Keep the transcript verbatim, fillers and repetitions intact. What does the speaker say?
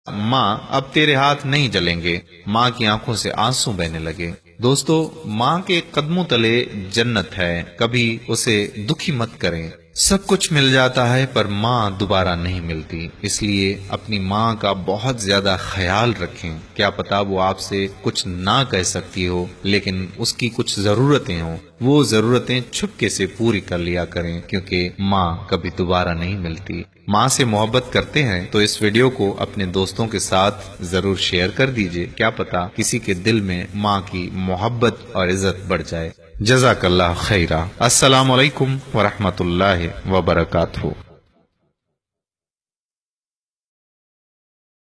माँ अब तेरे हाथ नहीं जलेंगे। माँ की आंखों से आंसू बहने लगे। दोस्तों, माँ के कदमों तले जन्नत है, कभी उसे दुखी मत करें। सब कुछ मिल जाता है पर माँ दोबारा नहीं मिलती, इसलिए अपनी माँ का बहुत ज्यादा ख्याल रखें। क्या पता वो आपसे कुछ ना कह सकती हो, लेकिन उसकी कुछ जरूरतें हो, वो जरूरतें छुपके से पूरी कर लिया करें, क्योंकि माँ कभी दोबारा नहीं मिलती। माँ से मोहब्बत करते हैं तो इस वीडियो को अपने दोस्तों के साथ जरूर शेयर कर दीजिए। क्या पता किसी के दिल में माँ की मोहब्बत और इज्जत बढ़ जाए। जज़ाकल्लाह खैरा। अस्सलामु अलैकुम व रहमतुल्लाहि व बरकातहू।